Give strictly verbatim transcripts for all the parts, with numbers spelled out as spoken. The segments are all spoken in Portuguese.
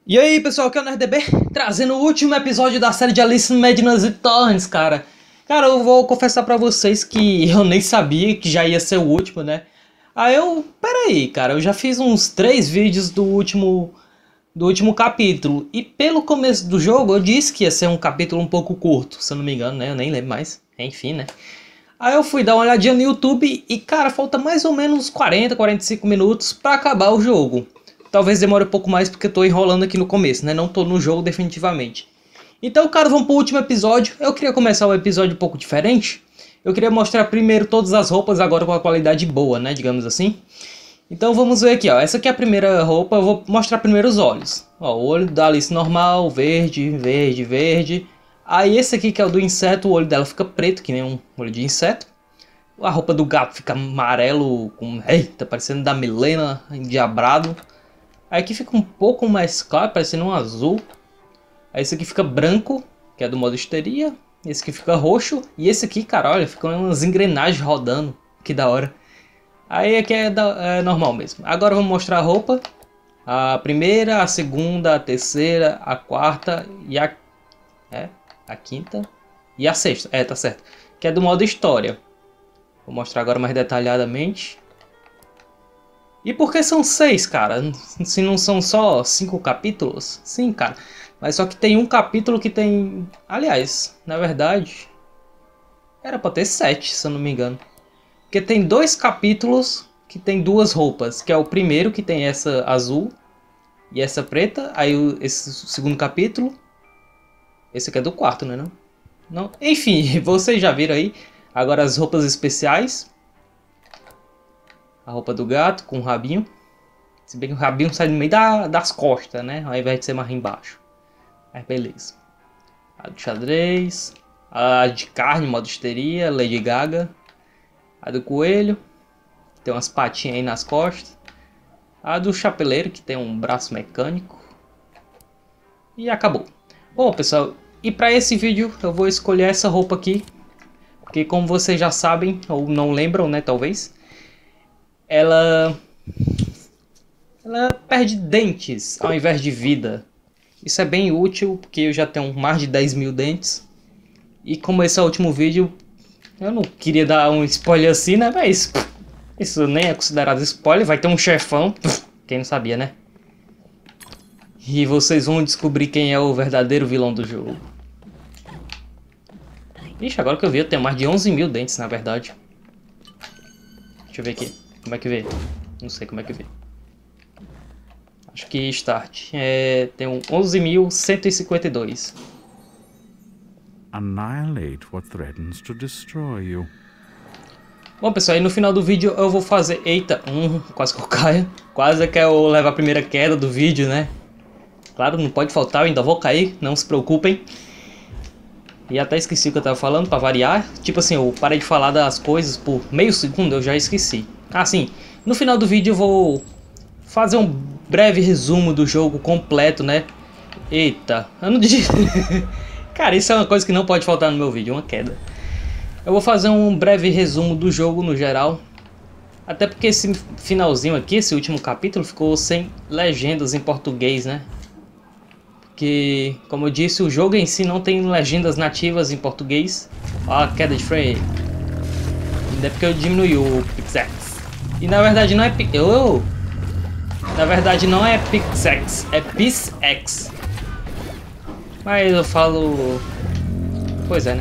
E aí pessoal, aqui é o NerdDB, trazendo o último episódio da série de Alice in Madness Returns, cara. Cara, eu vou confessar pra vocês que eu nem sabia que já ia ser o último, né? Aí eu, pera aí, cara, eu já fiz uns três vídeos do último, do último capítulo. E pelo começo do jogo eu disse que ia ser um capítulo um pouco curto, se eu não me engano, né? Eu nem lembro mais, enfim, né? Aí eu fui dar uma olhadinha no YouTube e, cara, falta mais ou menos quarenta, quarenta e cinco minutos pra acabar o jogo. Talvez demore um pouco mais porque eu tô enrolando aqui no começo, né? Não tô no jogo definitivamente. Então, cara, vamos pro último episódio. Eu queria começar o episódio um pouco diferente. Eu queria mostrar primeiro todas as roupas agora com a qualidade boa, né? Digamos assim. Então vamos ver aqui, ó. Essa aqui é a primeira roupa. Eu vou mostrar primeiro os olhos. Ó, o olho da Alice normal, verde, verde, verde. Aí esse aqui que é o do inseto, o olho dela fica preto, que nem um olho de inseto. A roupa do gato fica amarelo, com... Eita, parecendo da Milena, endiabrado. Aí aqui fica um pouco mais claro, parecendo um azul. Aí esse aqui fica branco, que é do modo histeria. Esse aqui fica roxo. E esse aqui, cara, olha, ficam umas engrenagens rodando. Que da hora. Aí aqui é, da, é normal mesmo. Agora vamos mostrar a roupa. A primeira, a segunda, a terceira, a quarta e a... É, a quinta e a sexta. É, tá certo. Que é do modo história. Vou mostrar agora mais detalhadamente. E por que são seis, cara? Se não são só cinco capítulos? Sim, cara. Mas só que tem um capítulo que tem... Aliás, na verdade... Era pra ter sete, se eu não me engano. Porque tem dois capítulos que tem duas roupas. Que é o primeiro, que tem essa azul e essa preta. Aí esse segundo capítulo... Esse aqui é do quarto, né? Não? Não? Enfim, vocês já viram aí. Agora as roupas especiais. A roupa do gato com o rabinho. Se bem que o rabinho sai no meio da, das costas, né? Ao invés de ser mais embaixo. Aí beleza. A do xadrez. A de carne, modo histeria. Lady Gaga. A do coelho. Tem umas patinhas aí nas costas. A do chapeleiro, que tem um braço mecânico. E acabou. Bom, pessoal. E para esse vídeo eu vou escolher essa roupa aqui. Porque como vocês já sabem, ou não lembram, né? Talvez. Ela, ela perde dentes ao invés de vida. Isso é bem útil, porque eu já tenho mais de dez mil dentes. E como esse é o último vídeo, eu não queria dar um spoiler assim, né? Mas isso nem é considerado spoiler, vai ter um chefão. Quem não sabia, né? E vocês vão descobrir quem é o verdadeiro vilão do jogo. Ixi, agora que eu vi, eu tenho mais de onze mil dentes, na verdade. Deixa eu ver aqui. Como é que vê? Não sei como é que vê. Acho que Start. É, tem um onze mil cento e cinquenta e dois. Annihilate what threatens to destroy you. Bom, pessoal, aí no final do vídeo eu vou fazer... Eita, hum, quase que eu caio. Quase que eu levo a primeira queda do vídeo, né? Claro, não pode faltar, eu ainda vou cair, não se preocupem. E até esqueci o que eu tava falando, pra variar. Tipo assim, eu parei de falar das coisas por meio segundo, eu já esqueci. Ah, sim, no final do vídeo eu vou fazer um breve resumo do jogo completo, né? Eita, eu não disse... Cara, isso é uma coisa que não pode faltar no meu vídeo, uma queda. Eu vou fazer um breve resumo do jogo no geral. Até porque esse finalzinho aqui, esse último capítulo, ficou sem legendas em português, né? Porque, como eu disse, o jogo em si não tem legendas nativas em português. Ó, a queda de frame. Ainda é porque eu diminui o Pixex. E na verdade não é... Oh! Na verdade não é Pixex, é Pixex. Mas eu falo... Pois é, né?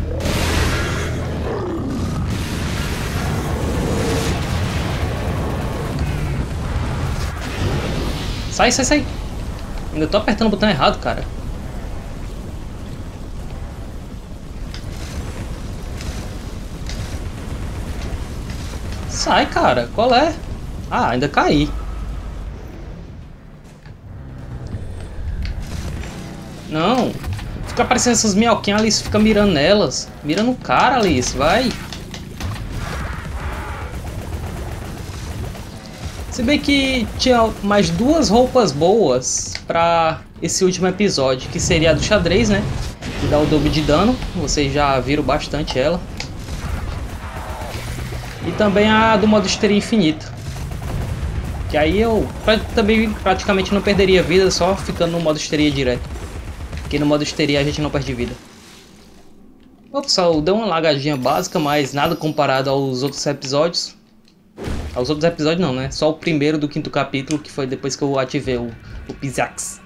Sai, sai, sai. Ainda tô apertando o botão errado, cara. Sai, cara. Qual é? Ah, ainda caí. Não. Fica aparecendo essas minhoquinhas, Alice. Fica mirando nelas. Mira no cara, Alice. Vai. Se bem que tinha mais duas roupas boas pra esse último episódio, que seria a do xadrez, né? Que dá o dobro de dano, vocês já viram bastante ela. E também a do modo histeria infinito. Que aí eu pra, também praticamente não perderia vida, só ficando no modo histeria direto. Porque no modo histeria a gente não perde vida. Bom, pessoal, deu uma lagadinha básica, mas nada comparado aos outros episódios. Aos outros episódios não, né? Só o primeiro do quinto capítulo, que foi depois que eu ativei o, o Pisax.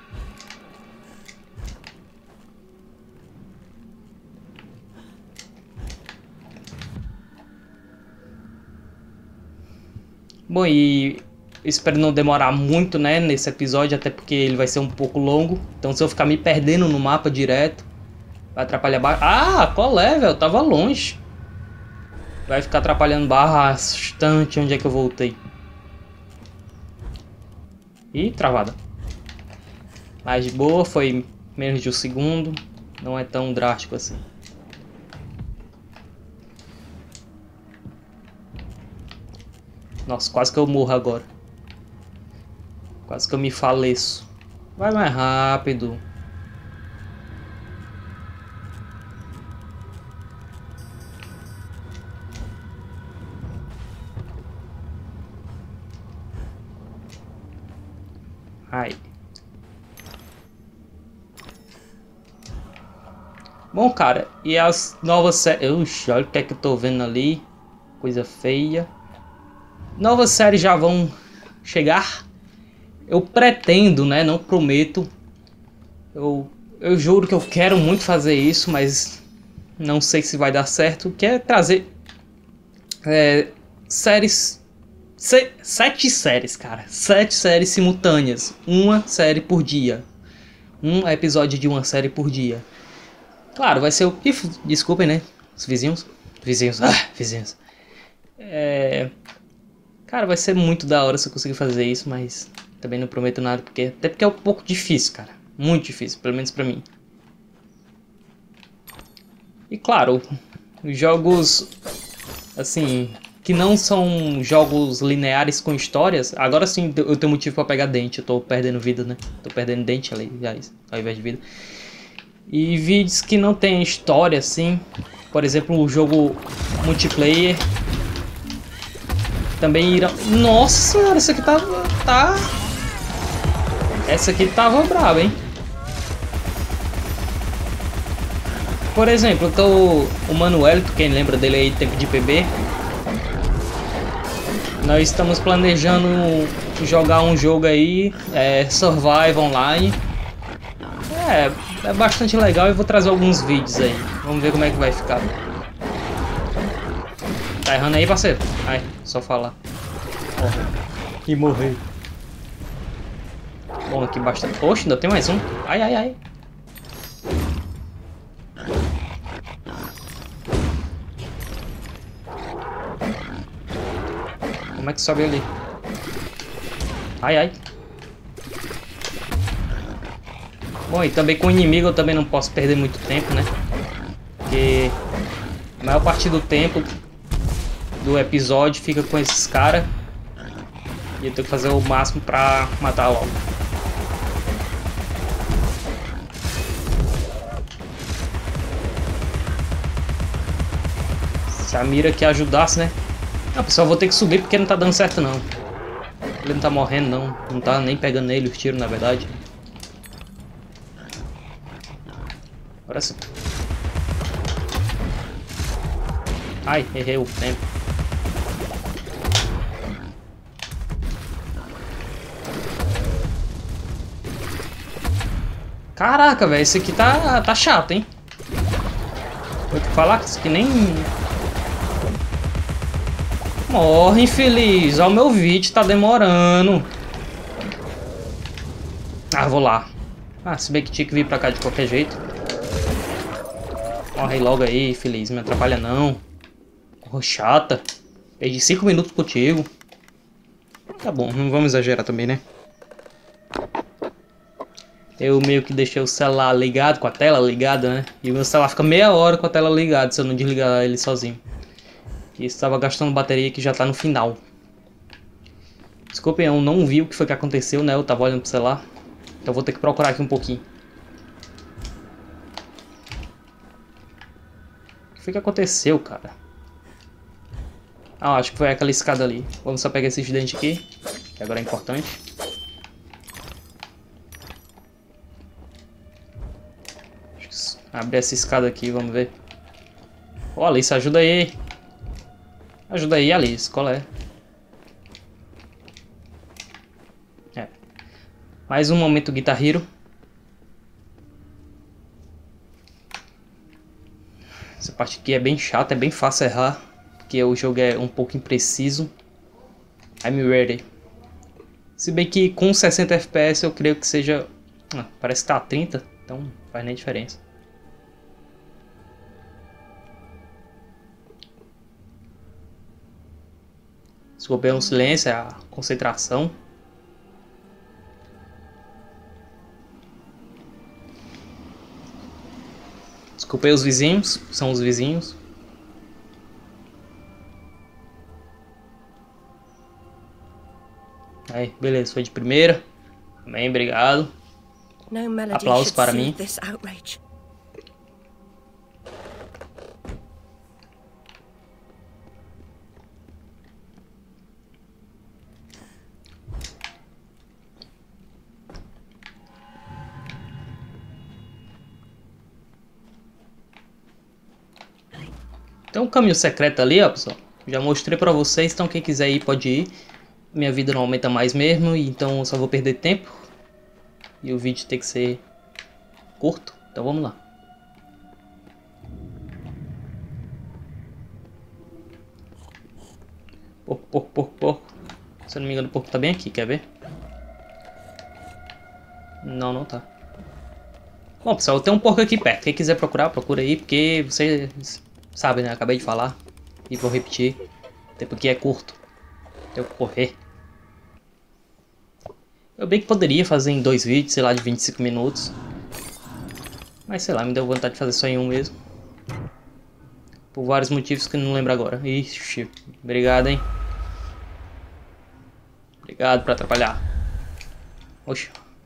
Bom, e espero não demorar muito, né, nesse episódio, até porque ele vai ser um pouco longo. Então se eu ficar me perdendo no mapa direto, vai atrapalhar... Ba... Ah, qual é, velho? Tava longe. Vai ficar atrapalhando bastante onde é que eu voltei. Ih, travada. Mas de boa, foi menos de um segundo. Não é tão drástico assim. Nossa, quase que eu morro agora. Quase que eu me faleço. Vai mais rápido. Ai. Bom, cara, e as novas séries... Uxi, olha o que é que eu tô vendo ali. Coisa feia. Novas séries já vão chegar. Eu pretendo, né? Não prometo. Eu, eu juro que eu quero muito fazer isso, mas não sei se vai dar certo. Que é trazer é, séries... Se, sete séries, cara. Sete séries simultâneas. Uma série por dia. Um episódio de uma série por dia. Claro, vai ser o... Desculpem, né? Os vizinhos. Vizinhos. Ah, vizinhos. É... Cara, vai ser muito da hora se eu conseguir fazer isso, mas também não prometo nada, porque até porque é um pouco difícil, cara. Muito difícil, pelo menos pra mim. E claro, os jogos, assim, que não são jogos lineares com histórias, agora sim eu tenho motivo pra pegar dente, eu tô perdendo vida, né? Tô perdendo dente, aliás, ao invés de vida. E vídeos que não tem história, assim, por exemplo, o jogo multiplayer... Também irão... Nossa senhora, essa aqui tá... tá... Essa aqui tava brava, hein? Por exemplo, eu tô... o Manuel, quem lembra dele aí, tempo de P B. Nós estamos planejando jogar um jogo aí, é, Survive Online. É, é bastante legal e vou trazer alguns vídeos aí. Vamos ver como é que vai ficar. Tá errando aí, parceiro? Ai, só falar. Oh, e morrer. Bom, aqui bastante. Oxe, ainda tem mais um. Ai, ai, ai. Como é que sobe ali? Ai, ai. Bom, e também com o inimigo eu também não posso perder muito tempo, né? Porque a maior parte do tempo do episódio fica com esses caras. E eu tenho que fazer o máximo pra matar logo. Se a mira aqui ajudasse, né? Ah, pessoal, vou ter que subir porque não tá dando certo não. Ele não tá morrendo não. Não tá nem pegando nele os tiros, na verdade. Agora sim. Ai, errei o tempo. Caraca, velho, esse aqui tá, tá chato, hein? Vou te falar que isso aqui nem... Morre, infeliz. Olha o meu vídeo, tá demorando. Ah, vou lá. Ah, se bem que tinha que vir pra cá de qualquer jeito. Morre logo aí, infeliz. Não me atrapalha não. Porra, chata. Perdi cinco minutos contigo. Tá bom, não vamos exagerar também, né? Eu meio que deixei o celular ligado, com a tela ligada, né? E o meu celular fica meia hora com a tela ligada se eu não desligar ele sozinho. E estava gastando bateria que já tá no final. Desculpem, eu não vi o que foi que aconteceu, né? Eu tava olhando pro celular. Então vou ter que procurar aqui um pouquinho. O que foi que aconteceu, cara? Ah, acho que foi aquela escada ali. Vamos só pegar esses dentes aqui. que agora é importante. Abre essa escada aqui, vamos ver. Ô, Alice, ajuda aí. Ajuda aí, Alice, qual é? É. Mais um momento Guitar Hero. Essa parte aqui é bem chata, é bem fácil errar. Porque o jogo é um pouco impreciso. I'm ready. Se bem que com sessenta F P S eu creio que seja... Ah, parece que tá a trinta, então não faz nem diferença. Desculpa o silêncio, é a concentração. Desculpei os vizinhos, são os vizinhos. Aí, beleza, foi de primeira. Amém, obrigado. Aplausos para mim. Tem um caminho secreto ali, ó, pessoal. Já mostrei pra vocês, então quem quiser ir pode ir. Minha vida não aumenta mais mesmo, então eu só vou perder tempo. E o vídeo tem que ser curto, então vamos lá. Porco, porco, porco, porco. Se eu não me engano, o porco tá bem aqui, quer ver? Não, não tá. Bom, pessoal, tem um porco aqui perto. Quem quiser procurar, procura aí, porque você sabe, né? Acabei de falar e vou repetir. O tempo aqui é curto. Tenho que correr. Eu bem que poderia fazer em dois vídeos, sei lá, de vinte e cinco minutos. Mas sei lá, me deu vontade de fazer só em um mesmo. Por vários motivos que eu não lembro agora. Ixi, obrigado, hein. Obrigado por atrapalhar. Oxi.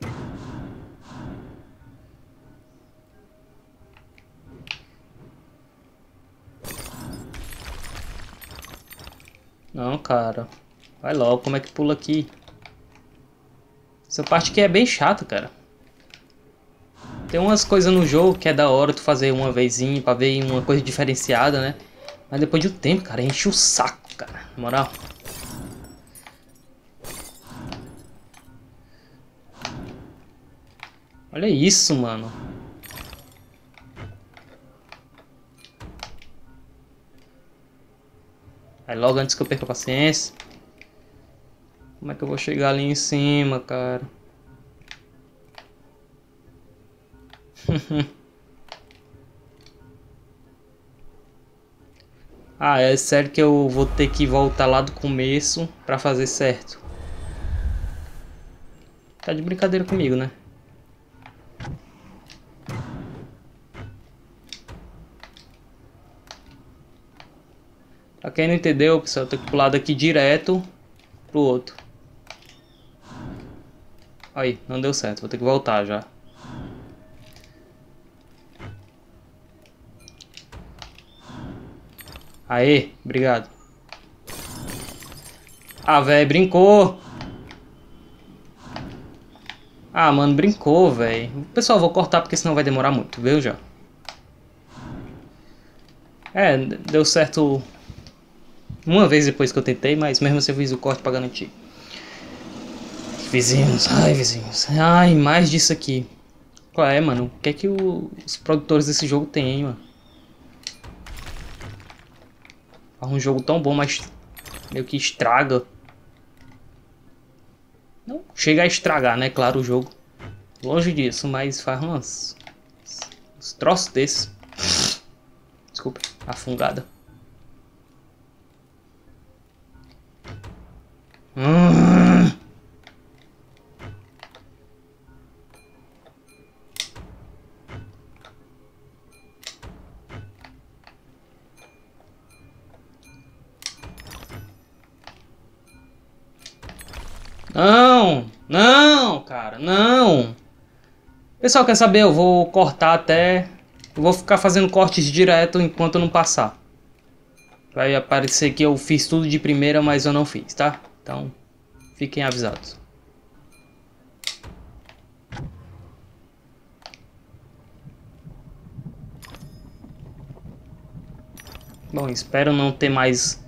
Não, cara. Vai logo, como é que pula aqui? Essa parte aqui é bem chata, cara. Tem umas coisas no jogo que é da hora tu fazer uma vezinha pra ver uma coisa diferenciada, né? Mas depois de um tempo, cara, enche o saco, cara. Na moral. Olha isso, mano. Aí logo antes que eu perca a paciência. Como é que eu vou chegar ali em cima, cara? Ah, é sério que eu vou ter que voltar lá do começo pra fazer certo. Tá de brincadeira comigo, né? Pra quem não entendeu, pessoal, eu tenho que pular daqui direto pro outro. Aí, não deu certo, vou ter que voltar já. Aê, obrigado. Ah, velho, brincou. Ah, mano, brincou, velho. Pessoal, vou cortar porque senão vai demorar muito, viu, já? É, deu certo uma vez depois que eu tentei, mas mesmo assim eu fiz o corte pra garantir. Vizinhos, ai vizinhos, ai, mais disso aqui. Qual é, mano? O que é que o, os produtores desse jogo têm, hein, mano? Faz um jogo tão bom, mas meio que estraga. Não chega a estragar, né? Claro, o jogo. Longe disso, mas faz umas... uns troços desses. Desculpa, a fungada. Hum. Não, não, cara, não. Pessoal, quer saber? Eu vou cortar até... Eu vou ficar fazendo cortes direto enquanto eu não passar. Vai aparecer que eu fiz tudo de primeira, mas eu não fiz, tá? Então, Fiquem avisados. Bom, espero não ter mais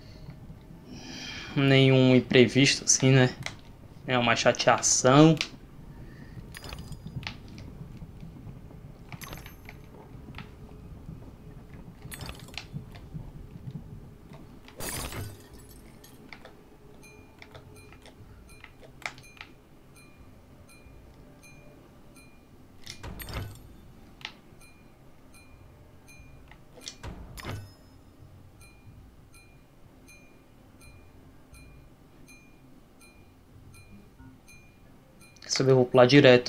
nenhum imprevisto assim, né? É uma chateação. Quer saber, eu vou pular direto.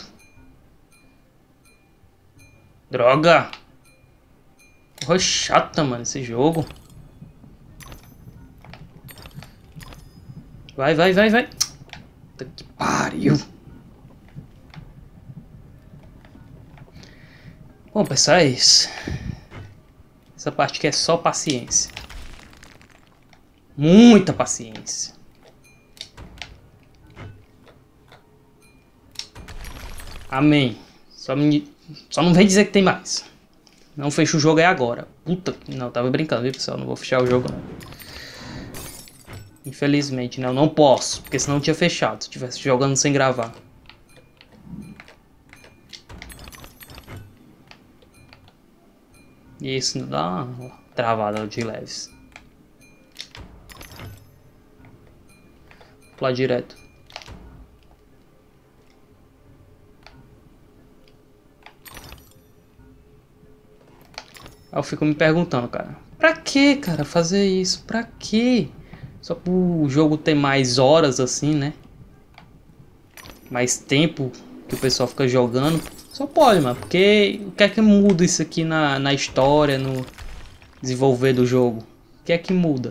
Droga! Porra chata, mano, esse jogo. Vai, vai, vai, vai. Puta que pariu. Bom, pessoal, é isso. Essa parte aqui é só paciência. Muita paciência. Amém. Só, me... Só não vem dizer que tem mais. Não fecha o jogo é agora. Puta, não, tava brincando, viu, pessoal? Não vou fechar o jogo, não. Infelizmente, né? Eu não posso, porque senão eu tinha fechado, se estivesse jogando sem gravar. E isso ainda dá uma travada de leves. Vou pular direto. Aí eu fico me perguntando, cara, pra que, cara, fazer isso? Pra que? Só pro jogo ter mais horas assim, né? Mais tempo que o pessoal fica jogando. Só pode, mano, porque o que é que muda isso aqui na, na história, no desenvolver do jogo? O que é que muda?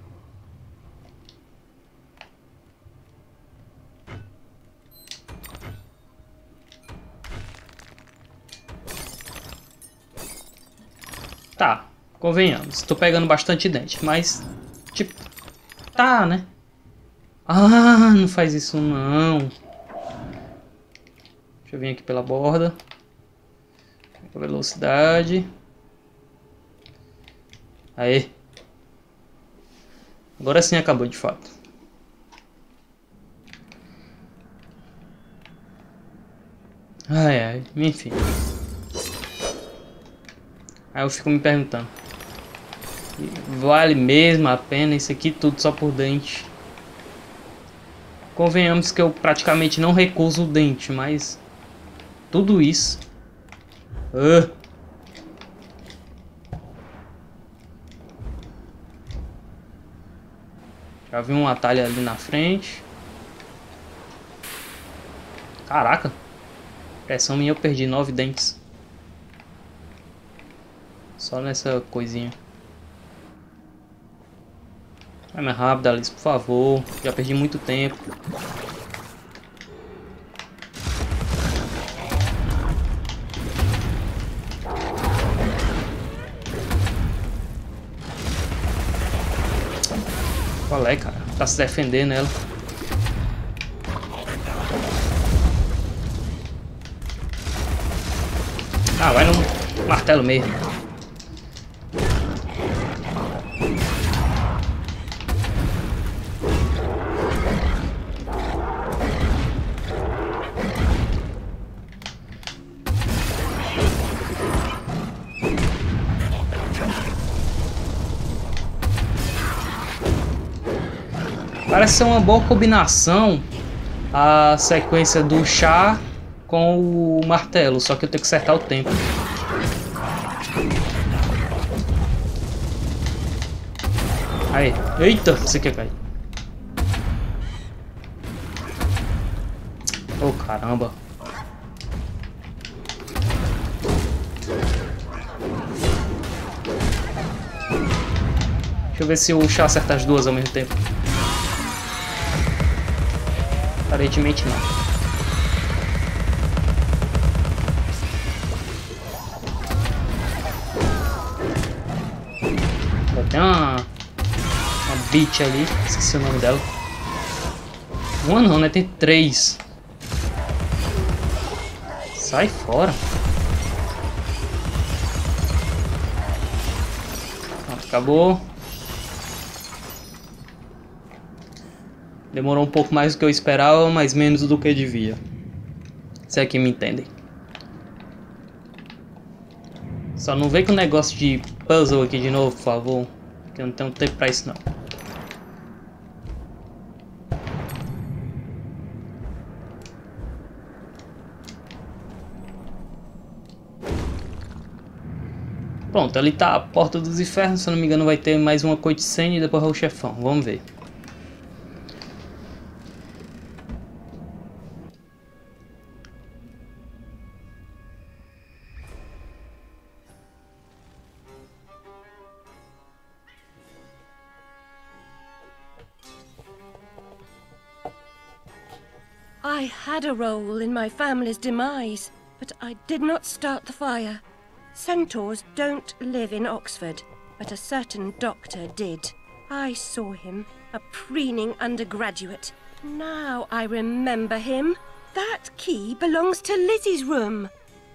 Tá, convenhamos, tô pegando bastante dente, mas, tipo, tá, né? Ah, não faz isso não. Deixa eu vir aqui pela borda. Com velocidade. Aê. Agora sim acabou de fato. Ai, ai, enfim. Aí eu fico me perguntando, vale mesmo a pena isso aqui tudo só por dente? Convenhamos que eu praticamente não recuso o dente, mas tudo isso. Uh. Já vi um atalho ali na frente. Caraca, pressão minha, eu perdi nove dentes. Só nessa coisinha. Vai mais rápido, Alice, por favor. Já perdi muito tempo. Qual é, cara? Tá se defendendo ela. Ah, vai no martelo mesmo. Parece ser uma boa combinação a sequência do chá com o martelo, só que eu tenho que acertar o tempo. Aí, eita, você quer cair? Oh, caramba. Deixa eu ver se o chá acerta as duas ao mesmo tempo. Aparentemente não. Tem uma, uma bitch ali, esqueci o nome dela. Uma não, né? Tem três. Sai fora. Pronto, acabou. Demorou um pouco mais do que eu esperava, mas menos do que devia. Se é que me entendem. Só não vem com o negócio de puzzle aqui de novo, por favor. Que eu não tenho tempo pra isso não. Pronto, ali tá a porta dos infernos. Se eu não me engano vai ter mais uma cutscene e depois é o chefão. Vamos ver. I had a role in my family's demise, but I did not start the fire. Centaurs don't live in Oxford, but a certain doctor did. I saw him, a preening undergraduate. Now I remember him. That key belongs to Lizzie's room.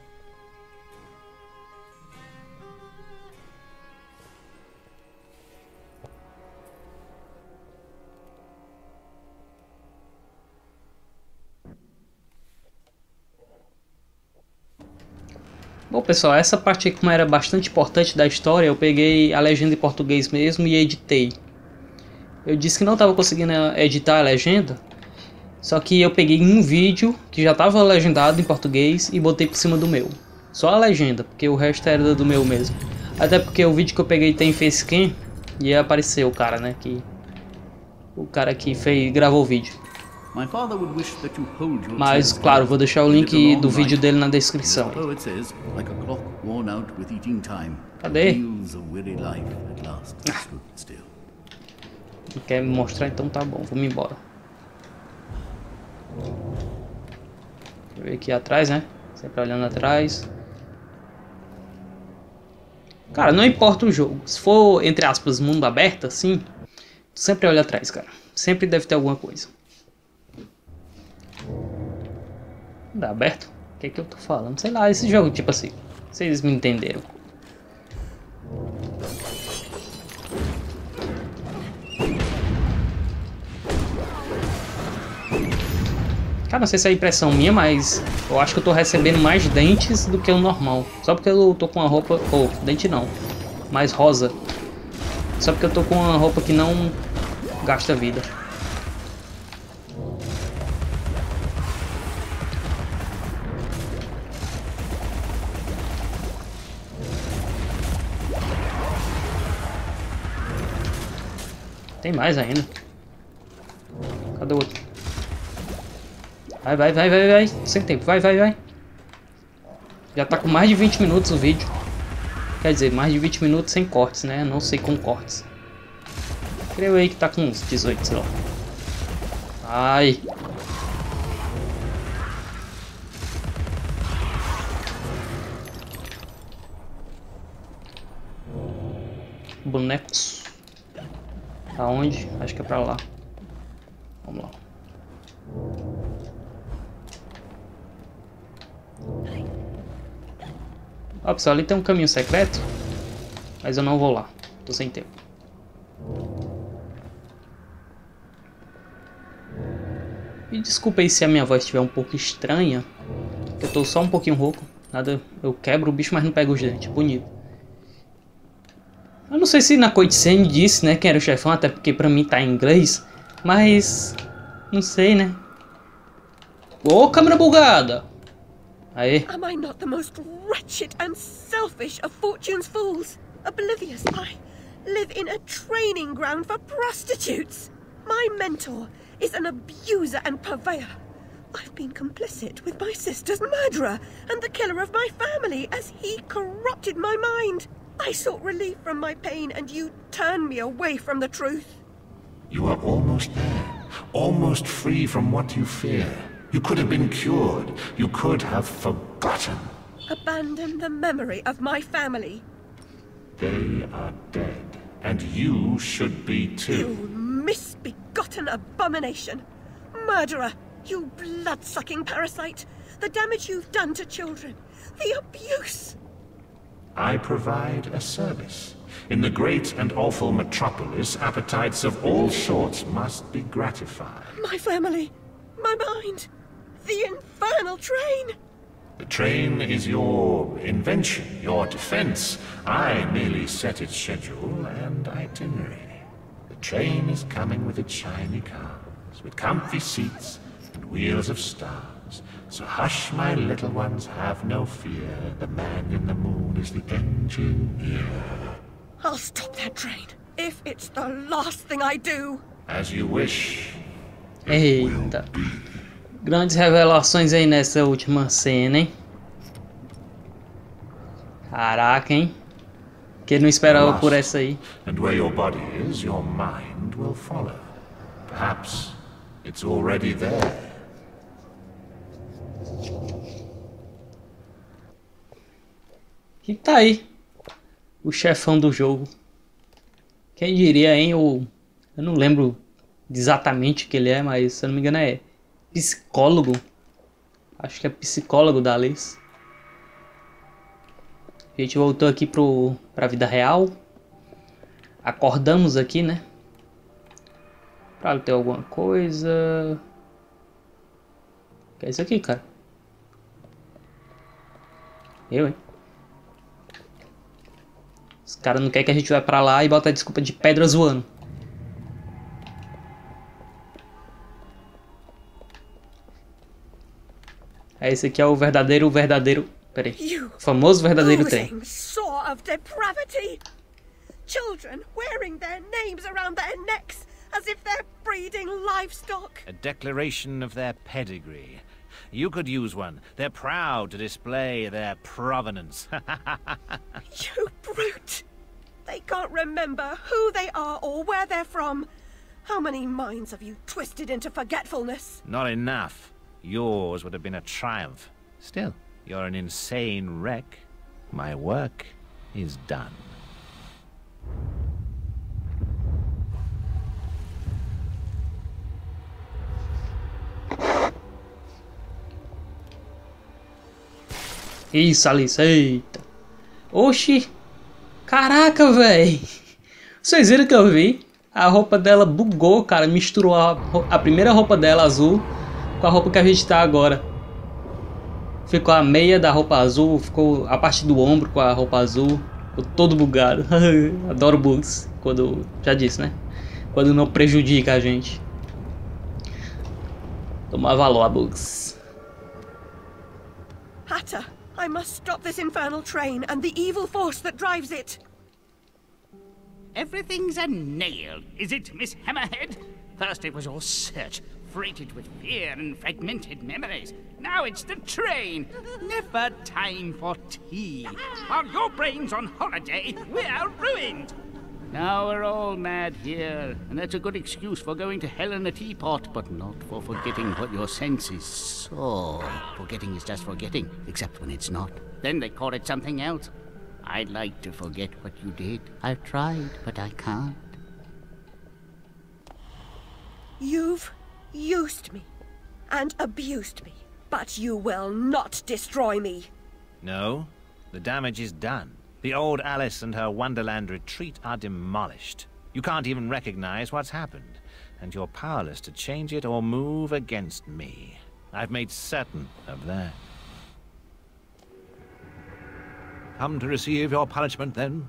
Bom pessoal, essa parte aqui, como era bastante importante da história, eu peguei a legenda em português mesmo e editei. Eu disse que não estava conseguindo editar a legenda, só que eu peguei um vídeo que já estava legendado em português e botei por cima do meu. Só a legenda, porque o resto era do meu mesmo. Até porque o vídeo que eu peguei tem facecam e apareceu o cara, né, que o cara que fez, gravou o vídeo. Mas, claro, vou deixar o link do vídeo dele na descrição. Cadê? Ah. Não quer me mostrar, então tá bom, vamos embora. Deixa eu ver aqui atrás, né? Sempre olhando atrás. Cara, não importa o jogo. Se for, entre aspas, mundo aberto, assim, sempre olha atrás, cara. Sempre deve ter alguma coisa. Mundo aberto? O que é que eu tô falando? Sei lá, esse jogo, tipo assim. Vocês me entenderam. Cara, não sei se é impressão minha, mas eu acho que eu tô recebendo mais dentes do que o normal. Só porque eu tô com uma roupa... Oh, dente não. Mais rosa. Só porque eu tô com uma roupa que não gasta vida. Tem mais ainda. Cadê o outro? Vai, vai, vai, vai, vai. Sem tempo. Vai, vai, vai. Já tá com mais de vinte minutos o vídeo. Quer dizer, mais de vinte minutos sem cortes, né? Não sei com cortes. Creio aí que tá com uns dezoito, sei lá. Ai. Bonecos. Aonde? Acho que é pra lá. Vamos lá. Ó, pessoal, ali tem um caminho secreto. Mas eu não vou lá. Tô sem tempo. Me desculpa aí se a minha voz estiver um pouco estranha. Eu tô só um pouquinho rouco. Nada, eu quebro o bicho, mas não pego os dentes. Bonito. Eu não sei se na cutscene disse, né, quem era o chefão, até porque pra mim tá em inglês. Mas... não sei, né? Ô, câmera bugada! Aê. Am I not the most wretched and selfish of fortune's fools? Oblivious, I live in a training ground for prostitutes. My mentor is an abuser and purveyor. I've been complicit with my sister's murderer and the killer of my family as he corrupted my mind. I sought relief from my pain and you turned me away from the truth. You are almost there, almost free from what you fear. You could have been cured. You could have forgotten. Abandon the memory of my family. They are dead, and you should be too. You misbegotten abomination. murderer! You blood-sucking parasite! The damage you've done to children! The abuse! I provide a service. In the great and awful metropolis, appetites of all sorts must be gratified. My family! My mind! The infernal train! The train is your invention, your defense. I merely set its schedule and itinerary. The train is coming with its shiny cars, with comfy seats and wheels of stars. So hush, my little ones, have no fear. The man in the moon is the engineer. I'll stop that train, if it's the last thing I do. As you wish. Eita. Grandes revelações aí nessa última cena, hein? Caraca, hein? Que não esperava por essa aí. And where your body is, your mind will follow. Perhaps it's already there. E tá aí. O chefão do jogo. Quem diria, hein? Eu, eu não lembro exatamente o que ele é, mas se eu não me engano é psicólogo. Acho que é psicólogo da Alice. A gente voltou aqui pro, pra vida real. Acordamos aqui, né? Pra ter alguma coisa. O que é isso aqui, cara? Eu, hein? Os caras não querem que a gente vá pra lá e bota a desculpa de pedra zoando. Esse aqui é o verdadeiro, o verdadeiro... Peraí. O famoso verdadeiro trem. Sort of depravity. Children wearing their names around their necks as if they're breeding livestock. A declaration of their pedigree. You could use one. They're proud to display their provenance. You brute! They can't remember who they are or where they're from. How many minds have you twisted into forgetfulness? Not enough. Yours would have been a triumph. Still, you're an insane wreck. My work is done. Isso, Alice, eita. Oxi. Caraca, velho. Vocês viram que eu vi? A roupa dela bugou, cara. Misturou a, a primeira roupa dela azul com a roupa que a gente tá agora. Ficou a meia da roupa azul, ficou a parte do ombro com a roupa azul. Ficou todo bugado. Adoro bugs. Quando, já disse, né? Quando não prejudica a gente. Tomar valor a bugs. Hatter, I must stop this infernal train and the evil force that drives it. Everything's a nail, is it, Miss Hammerhead? First it was your search, freighted with fear and fragmented memories. Now it's the train. Never time for tea. While your brain's on holiday, we're ruined. Now we're all mad here, and that's a good excuse for going to hell in a teapot, but not for forgetting what your senses saw. Forgetting is just forgetting, except when it's not. Then they call it something else. I'd like to forget what you did. I've tried, but I can't. You've used me and abused me, but you will not destroy me. No, the damage is done. The old Alice and her Wonderland retreat are demolished. You can't even recognize what's happened, and you're powerless to change it or move against me. I've made certain of that. Come to receive your punishment, then?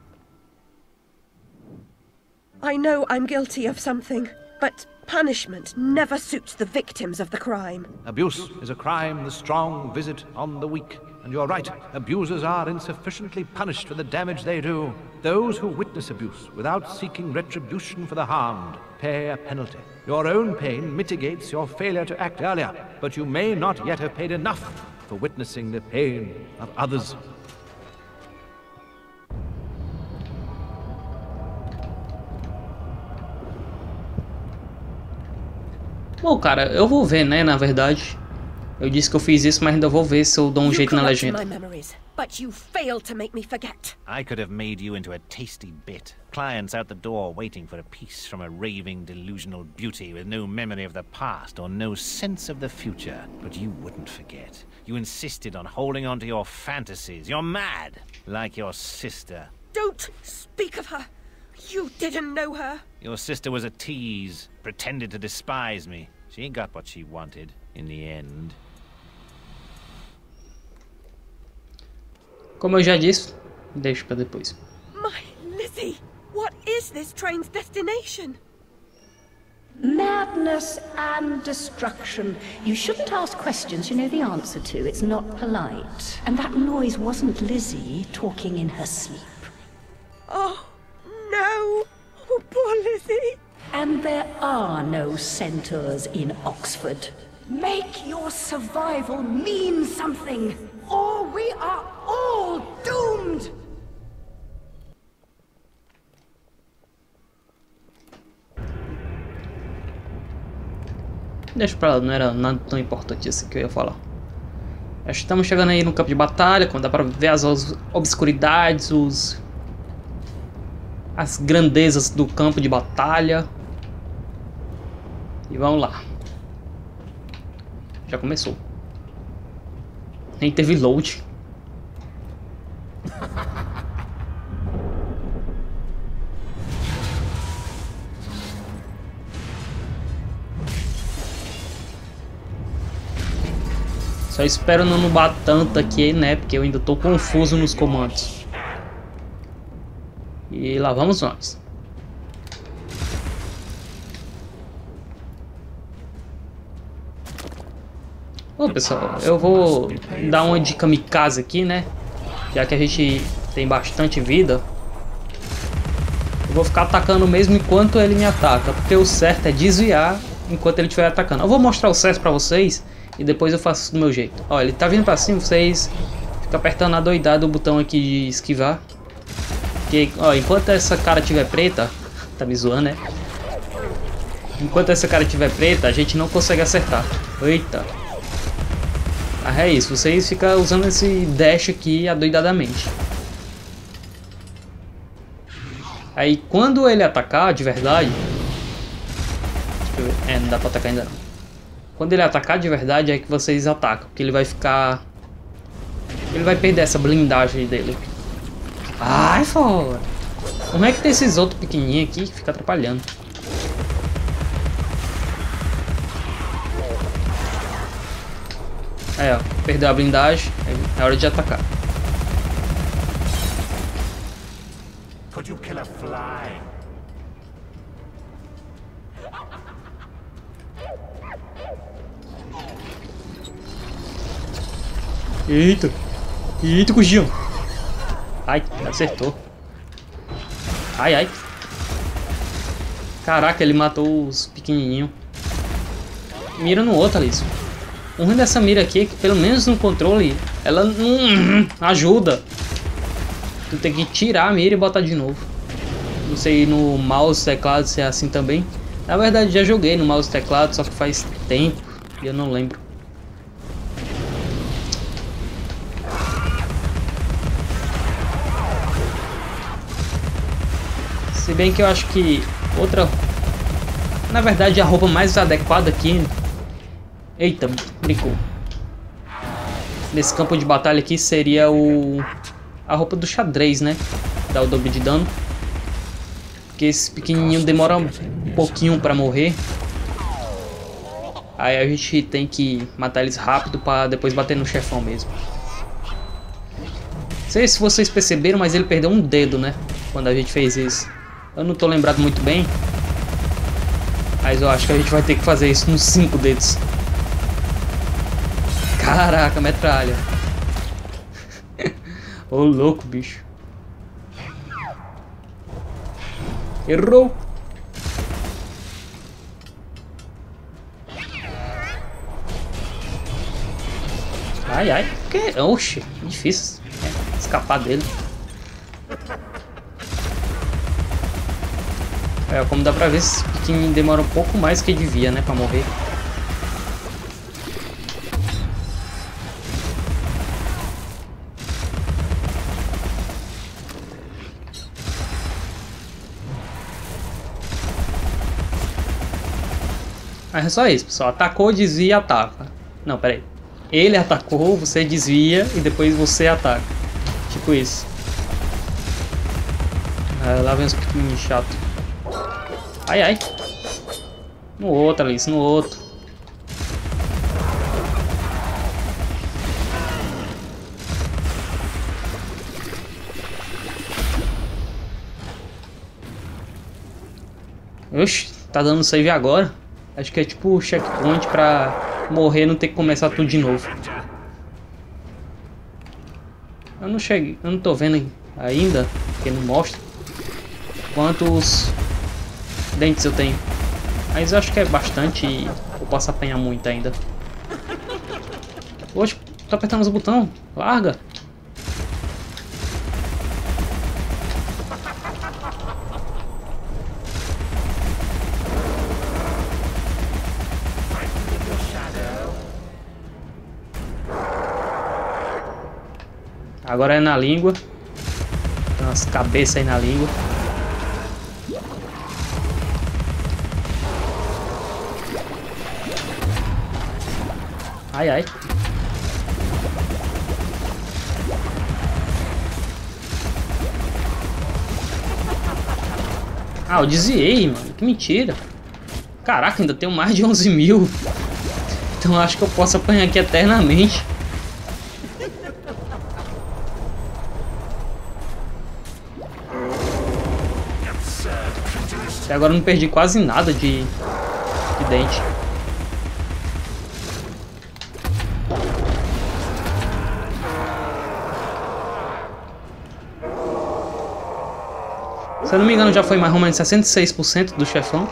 I know I'm guilty of something, but punishment never suits the victims of the crime. Abuse is a crime the strong visit on the weak. And you're right, abusers are insufficiently punished for the damage they do. Those who witness abuse without seeking retribution for the harmed pay a penalty. Your own pain mitigates your failure to act earlier, but you may not yet have paid enough for witnessing the pain of others. Bom, cara, eu vou ver, né, na verdade. Eu disse que eu fiz isso, mas ainda vou ver se eu dou um jeito na legenda. But you failed to make me forget. I could have made you into a tasty bit. Clients out the door waiting for a piece from a raving, delusional beauty with no memory of the past or no sense of the future. But you wouldn't forget. You insisted on holding on to your fantasies. You're mad, like your sister. Don't speak of her. You didn't know her. Your sister was a tease, pretended to despise me. She got what she wanted in the end. Como eu já disse, deixa pra depois. My Lizzie, what is this train's destination? Madness and destruction. You shouldn't ask questions you know the answer to. It's not polite. And that noise wasn't Lizzie talking in her sleep. Oh, no. Oh, poor Lizzie. And there are no centaurs in Oxford. Make your survival mean something, or we are all doomed! Deixa pra lá, não era nada tão importante assim que eu ia falar. Acho que estamos chegando aí no campo de batalha, quando dá pra ver as obscuridades, os... as grandezas do campo de batalha. E vamos lá. Já começou. Nem teve load. Só espero não nubar tanto aqui, né? Porque eu ainda tô confuso nos comandos. E lá vamos nós. Bom, pessoal, eu vou dar uma de kamikaze aqui, né? Já que a gente tem bastante vida. Eu vou ficar atacando mesmo enquanto ele me ataca, porque o certo é desviar enquanto ele estiver atacando. Eu vou mostrar o certo pra vocês e depois eu faço do meu jeito. Ó, ele tá vindo pra cima, vocês ficam apertando a doidada o botão aqui de esquivar. Porque, ó, enquanto essa cara tiver preta, tá me zoando, né? Enquanto essa cara tiver preta, a gente não consegue acertar. Eita. Ah, é isso, vocês ficam usando esse dash aqui adoidadamente. Aí quando ele atacar de verdade... Deixa eu ver. É, não dá pra atacar ainda não. Quando ele atacar de verdade é que vocês atacam, porque ele vai ficar... Ele vai perder essa blindagem dele. Ai, fora! Como é que tem esses outros pequenininhos aqui que fica atrapalhando? Aí, ó, perdeu a blindagem, é hora de atacar. Could you kill a fly? Eita! Eita, cogiam! Ai, acertou. Ai, ai. Caraca, ele matou os pequenininhos. Mira no outro, Alice. O ruim dessa mira aqui é que, pelo menos no controle, ela não ajuda. Tu tem que tirar a mira e botar de novo. Não sei no mouse, teclado, se é assim também. Na verdade, já joguei no mouse, teclado, só que faz tempo e eu não lembro. Se bem que eu acho que outra... Na verdade, a roupa mais adequada aqui... Eita, brincou. Nesse campo de batalha aqui seria o... a roupa do xadrez, né? Dá o dobro de dano. Porque esse pequenininho demora um pouquinho pra morrer. Aí a gente tem que matar eles rápido pra depois bater no chefão mesmo. Não sei se vocês perceberam, mas ele perdeu um dedo, né? Quando a gente fez isso. Eu não tô lembrado muito bem. Mas eu acho que a gente vai ter que fazer isso nos cinco dedos. Caraca, metralha. Ô, louco, bicho. Errou. Ai, ai. Que? Oxe, difícil é, escapar dele. É, como dá pra ver, esse pequenininho demora um pouco mais que devia, né, pra morrer. Mas é só isso, pessoal. Atacou, desvia e ataca. Não, pera aí. Ele atacou, você desvia e depois você ataca. Tipo isso. Ah, lá vem uns pequenininhos chato. Ai, ai. No outro, Alice, no outro. Oxi, tá dando save agora. Acho que é tipo o checkpoint pra morrer e não ter que começar tudo de novo. Eu não cheguei, eu não tô vendo ainda, porque não mostra quantos dentes eu tenho. Mas eu acho que é bastante e eu posso apanhar muito ainda. Oxe, tô apertando os botões. Larga. Agora é na língua. Tem umas cabeças aí na língua. Ai, ai. Ah, eu desviei, mano. Que mentira. Caraca, ainda tenho mais de onze mil. Então acho que eu posso apanhar aqui eternamente. Até agora eu não perdi quase nada de, de dente. Se eu não me engano, já foi mais ou menos sessenta e seis por cento do chefão.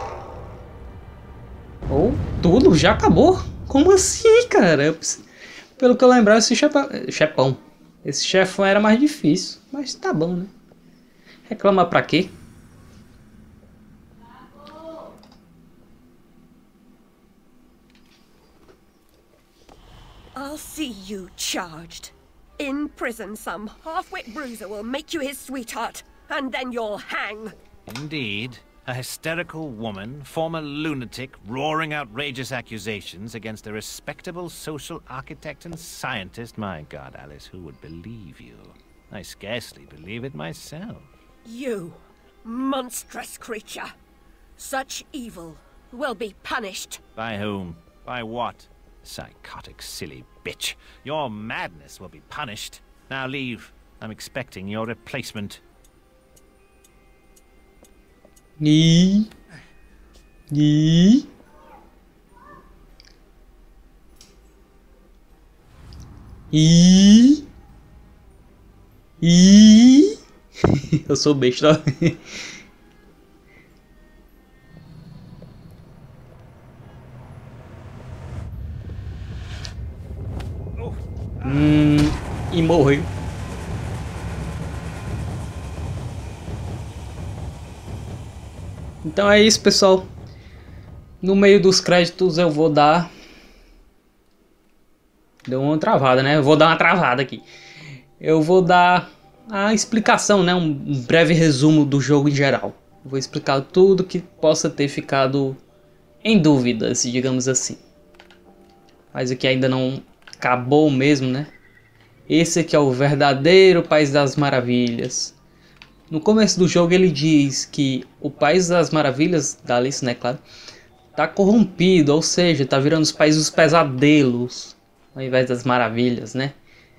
Ou tudo, já acabou? Como assim, cara? Eu, pelo que eu lembrar, esse chefão, chefão. Esse chefão era mais difícil. Mas tá bom, né? Reclamar pra quê? I'll see you charged. In prison, some half-wit bruiser will make you his sweetheart, and then you'll hang. Indeed. A hysterical woman, former lunatic, roaring outrageous accusations against a respectable social architect and scientist. My God, Alice, who would believe you? I scarcely believe it myself. You, monstrous creature. Such evil will be punished. By whom? By what? Psychotic, silly bitch. Your madness will be punished. Now leave. I'm expecting your replacement. E... E... E... E... Eu sou besta. Hum... E morreu. Então é isso, pessoal. No meio dos créditos eu vou dar... Deu uma travada, né? Eu vou dar uma travada aqui. Eu vou dar a explicação, né? Um breve resumo do jogo em geral. Vou explicar tudo que possa ter ficado em dúvidas, digamos assim. Mas o que ainda não acabou mesmo, né? Esse aqui é o verdadeiro País das Maravilhas. No começo do jogo ele diz que o País das Maravilhas, da Alice, né, claro, tá corrompido, ou seja, tá virando os países dos pesadelos, ao invés das maravilhas, né?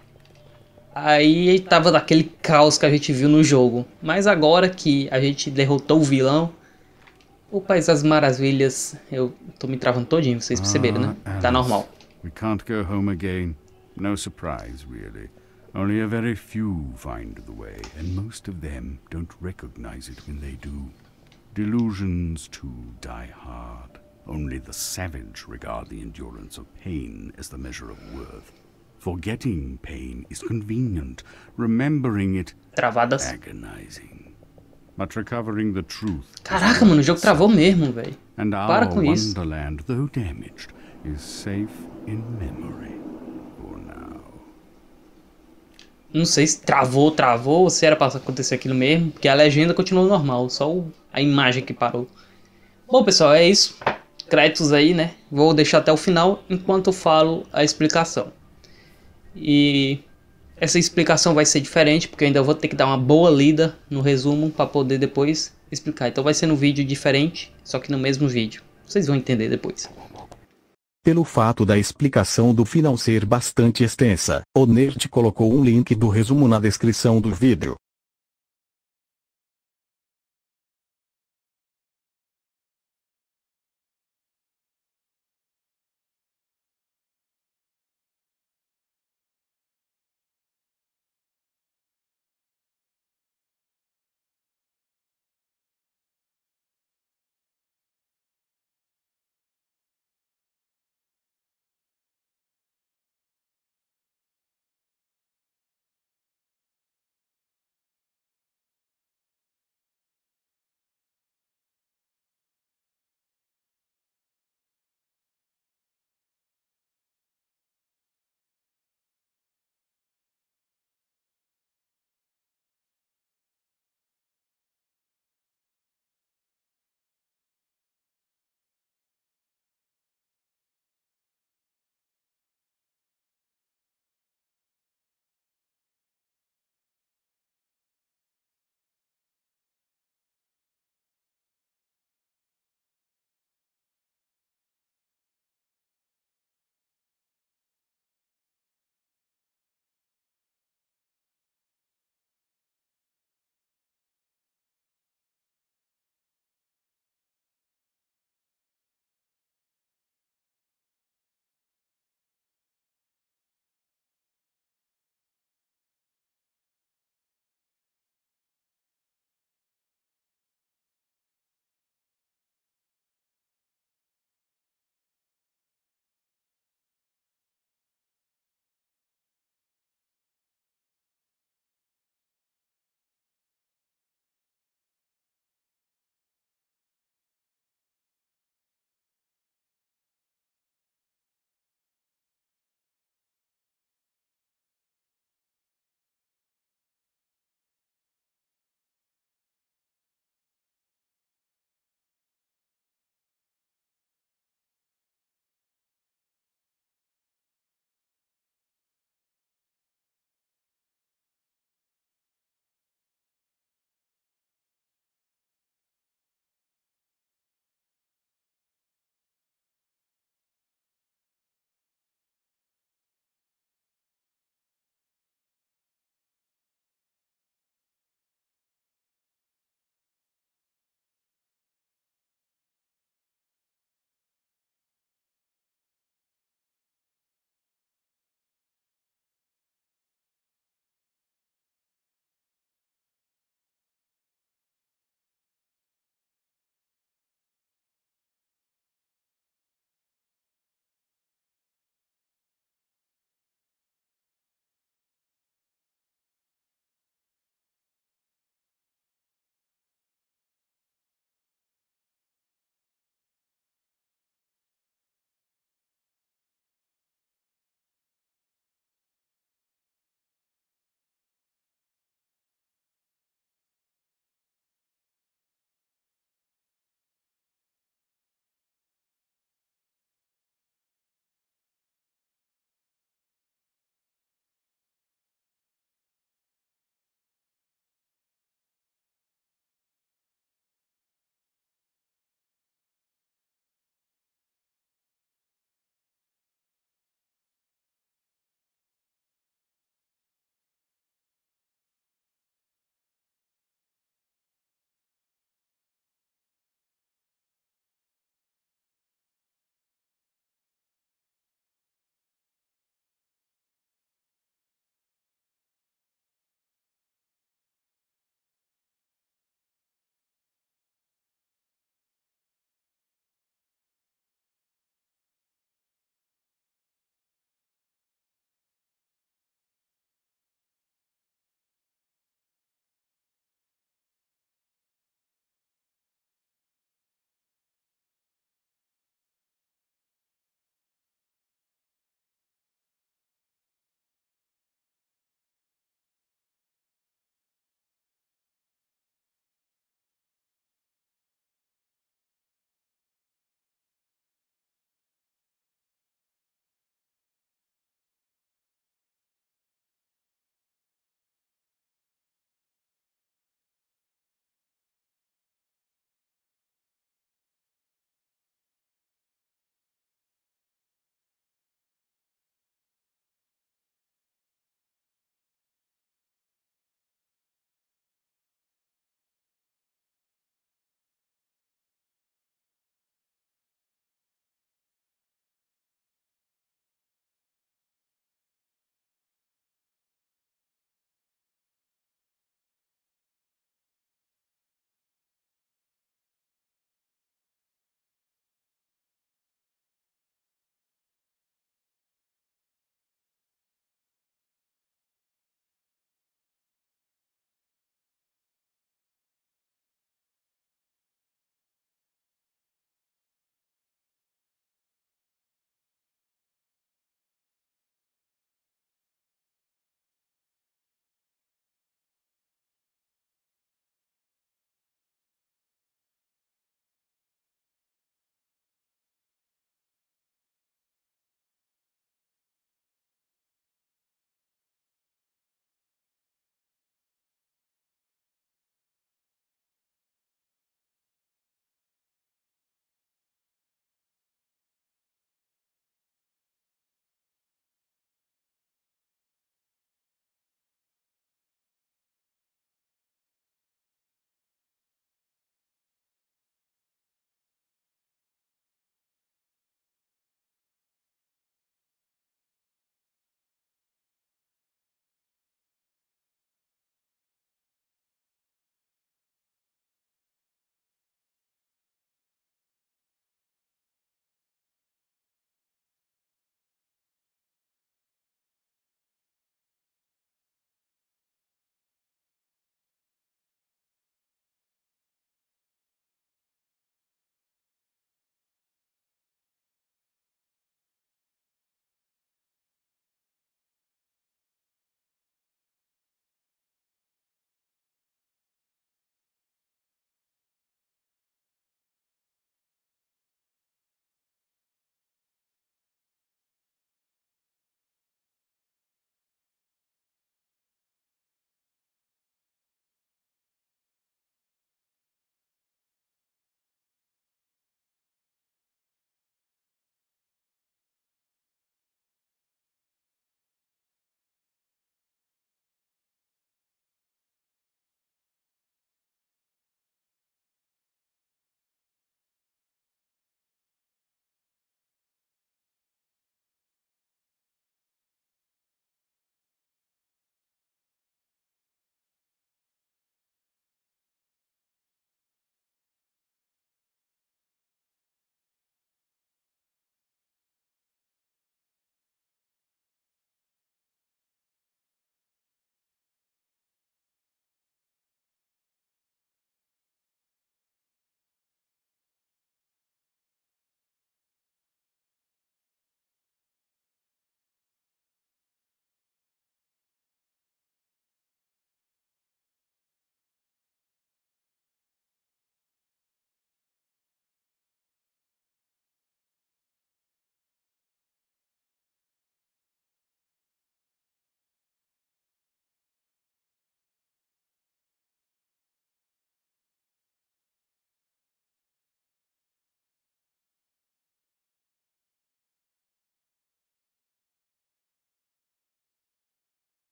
Aí tava daquele caos que a gente viu no jogo. Mas agora que a gente derrotou o vilão, o País das Maravilhas, eu tô me travando todinho, vocês perceberam, né? Ah, Tá normal. We can't go home again. No surprise, really. Only a very few find the way, and most of them don't recognize it when they do. Delusions, too, die hard. Only the savage regard the endurance of pain as the measure of worth. Forgetting pain is convenient. Remembering it, Travadas. agonizing. But recovering the truth... Caraca, mano, o jogo travou mesmo, velho. And Para our com isso. wonderland, though damaged, is safe in memory. For now. Não sei se travou, travou, ou se era pra acontecer aquilo mesmo, porque a legenda continuou normal, só o, a imagem que parou. Bom, pessoal, é isso. créditos aí, né? Vou deixar até o final enquanto eu falo a explicação. E essa explicação vai ser diferente, porque eu ainda vou ter que dar uma boa lida no resumo para poder depois explicar. Então vai ser no vídeo diferente, só que no mesmo vídeo. Vocês vão entender depois. Pelo fato da explicação do final ser bastante extensa, o Nerd colocou um link do resumo na descrição do vídeo.